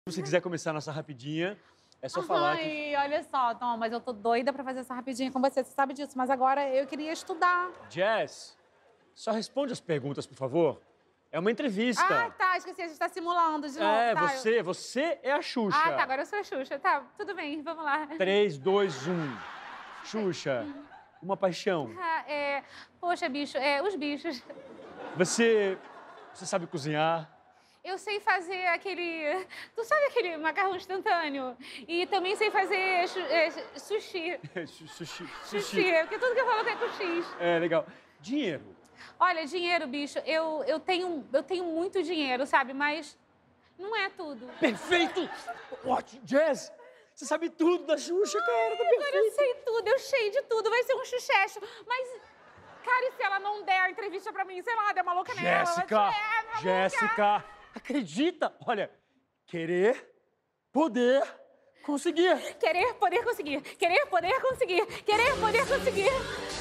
Se você quiser começar a nossa rapidinha, é só falar que... Ai, olha só, Tom, mas eu tô doida pra fazer essa rapidinha com você sabe disso. Mas agora eu queria estudar. Jess, só responde as perguntas, por favor. É uma entrevista. Ah, tá, esqueci, a gente tá simulando de novo. É, tá, você é a Xuxa. Ah, tá, agora eu sou a Xuxa. Tá, tudo bem, vamos lá. 3, 2, 1. Xuxa, uma paixão. Poxa, bicho, os bichos. Você sabe cozinhar? Eu sei fazer aquele... Tu sabe aquele macarrão instantâneo? E também sei fazer sushi. Sushi. Porque tudo que eu falo é com X. É, legal. Dinheiro. Olha, dinheiro, bicho, eu tenho muito dinheiro, sabe? Mas não é tudo. Perfeito! Ótimo, Jess! Você sabe tudo da Xuxa, cara, tá perfeito. Agora eu sei tudo, eu sei de tudo, vai ser um sucesso. Mas, cara, e se ela não der a entrevista pra mim? Sei lá, der uma louca nela. Jéssica, acredita! Olha, querer, poder, conseguir. Querer, poder, conseguir. Querer, poder, conseguir. Querer, poder, conseguir.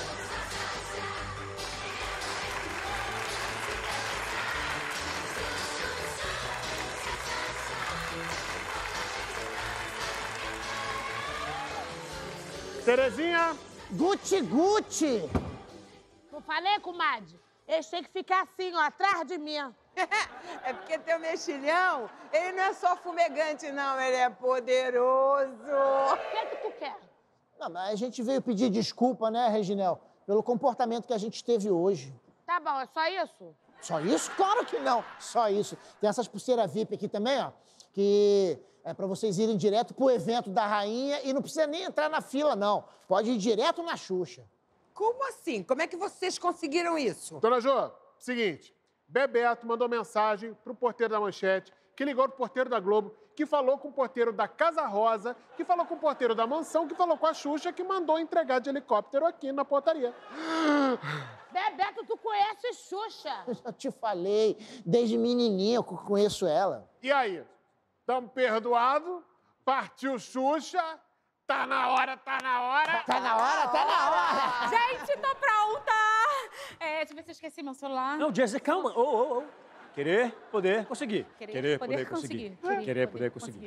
Terezinha! Guti! Não falei, comadre? Eles têm que ficar assim, ó, atrás de mim. É porque teu mexilhão, ele não é só fumegante, não, ele é poderoso. O que tu quer? Não, mas a gente veio pedir desculpa, né, Reginel, pelo comportamento que a gente teve hoje. Tá bom, é só isso? Só isso? Claro que não, só isso. Tem essas pulseiras VIP aqui também, ó, que é pra vocês irem direto pro evento da rainha e não precisa nem entrar na fila, não. Pode ir direto na Xuxa. Como assim? Como é que vocês conseguiram isso? Dona Jô, seguinte, Bebeto mandou mensagem pro porteiro da Manchete, que ligou pro porteiro da Globo, que falou com o porteiro da Casa Rosa, que falou com o porteiro da Mansão, que falou com a Xuxa, que mandou entregar de helicóptero aqui na portaria. Bebeto, tu conhece Xuxa? Eu já te falei, desde menininha eu conheço ela. E aí? Tamo perdoado? Partiu Xuxa? Tá na hora! Tá na hora! Gente, tô pronta! Deixa eu ver se eu esqueci meu celular. Não, Jéssica, calma. Querer, poder, conseguir. Querer, poder, conseguir. Querer, poder, conseguir.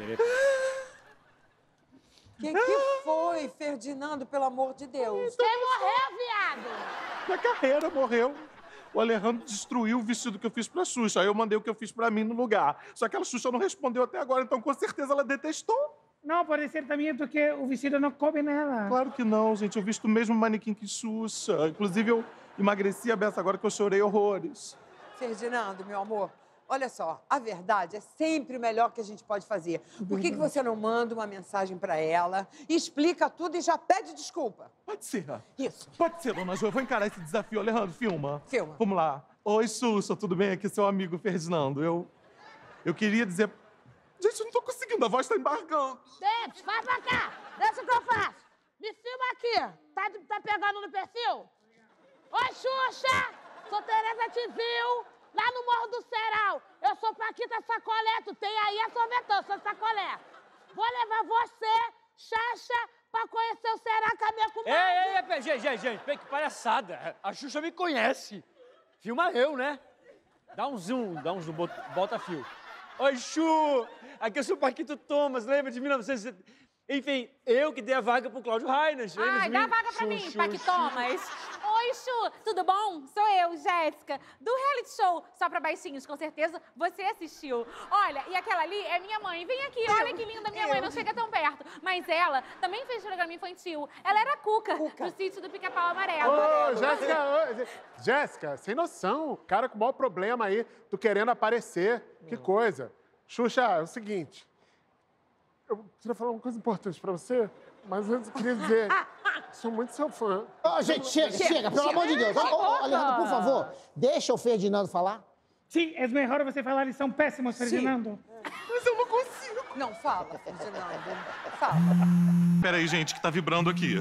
Que foi, Ferdinando, pelo amor de Deus? Quem morreu, viado? Minha carreira morreu. O Alejandro destruiu o vestido que eu fiz pra Xuxa. Aí eu mandei o que eu fiz pra mim no lugar. Só que a Xuxa não respondeu até agora, então com certeza ela detestou. Não, pode ser também porque o vestido não coube nela. Claro que não, gente. Eu visto o mesmo manequim que Xuxa. Inclusive, eu emagreci a beça agora que eu chorei horrores. Ferdinando, meu amor, olha só, a verdade é sempre o melhor que a gente pode fazer. Por que você não manda uma mensagem pra ela, explica tudo e já pede desculpa? Pode ser. Isso. Pode ser, dona Jo. Eu vou encarar esse desafio. Alejandro, filma. Filma. Vamos lá. Oi, Xuxa, tudo bem? Aqui é seu amigo Ferdinando. Eu queria dizer... Gente, eu não tô conseguindo, a voz tá embargando. Deixa, vai pra cá. Deixa o que eu faço. Me filma aqui. Tá pegando no perfil? Oi, Xuxa. Sou Tereza Tizil, lá no Morro do Ceral. Eu sou Paquita Sacolé, tu tem aí a sorvetão, sou Sacolé. Vou levar você, Xaxa, pra conhecer o Ceará com a minha comadre. Gente, que palhaçada. A Xuxa me conhece. Filma eu, né? Dá um zoom, bota fio. Oi, Xu! Aqui eu sou o Paquito Thomas, lembra de 1970? Enfim, eu que dei a vaga pro Cláudio Rainas. Ai, dá a vaga pra mim, Paquito Thomas. Oi, Xu, tudo bom? Sou eu, Jéssica, do reality show Só Pra Baixinhos, com certeza você assistiu. Olha, e aquela ali é minha mãe. Vem aqui, olha que linda minha mãe, não chega tão perto. Mas ela também fez programa infantil. Ela era a Cuca, do sítio do Pica-Pau Amarelo. Ô, Jéssica, sem noção. Cara com o maior problema aí, tu querendo aparecer. Que coisa. Xuxa, é o seguinte. Eu queria falar uma coisa importante pra você, mas antes eu queria dizer... Sou muito seu fã. Gente, chega, pelo amor de Deus. Alejandro, por favor, deixa o Ferdinando falar. Sim, é melhor você falar, eles são péssimos, Ferdinando. Mas eu não consigo. Não, fala, Ferdinando. Fala. Peraí, gente, que tá vibrando aqui.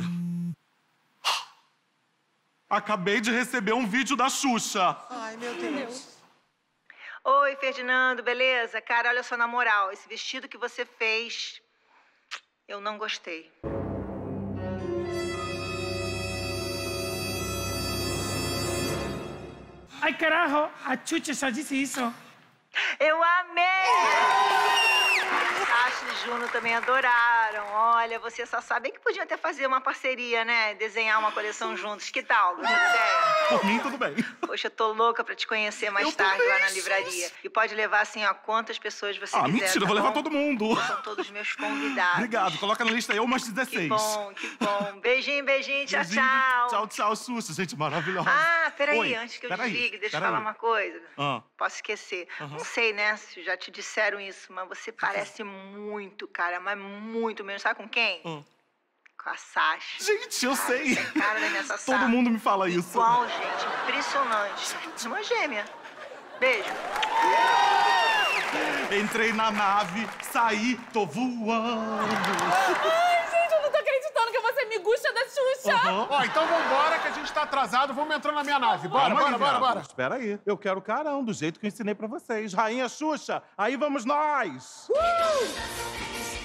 Acabei de receber um vídeo da Xuxa. Ai, meu Deus. Oi, Ferdinando, beleza? Cara, olha só, na moral, esse vestido que você fez, eu não gostei. Ai, carajo, a Xuxa só disse isso. Eu amei! Juno também adoraram. Olha, você só sabe que podiam até fazer uma parceria, né? Desenhar uma coleção juntos. Que tal? Gostou da ideia? Por mim, tudo bem. Poxa, eu tô louca pra te conhecer mais tarde lá na livraria. E pode levar, assim, ó, quantas pessoas você quiser, Mentira, eu vou levar todo mundo. São todos meus convidados. Obrigado, coloca na lista aí, eu mais 16. Que bom, que bom. Beijinho, beijinho, tchau, Beijinho. tchau. Tchau, tchau, Xuxa, gente maravilhosa. Peraí, Oi, antes que eu peraí, desligue, deixa eu peraí. falar uma coisa. Posso esquecer. Aham. Não sei, né, se já te disseram isso, mas você parece muito, cara, mas muito mesmo. Sabe com quem? Com a Sasha. Gente, eu sei. Você é cara da minha Sassá. Todo mundo me fala isso. Igual, gente. Impressionante. Irmã gêmea. Beijo. Entrei na nave, saí, tô voando. Ai, gente, eu não tô acreditando que você me gusta da Xuxa. Ó, então vambora que a gente tá atrasado. Vamos entrar na minha nave. Bora, Calma aí, bora, bora, viado. bora. Espera aí. Eu quero o carão, do jeito que eu ensinei pra vocês. Rainha Xuxa, aí vamos nós!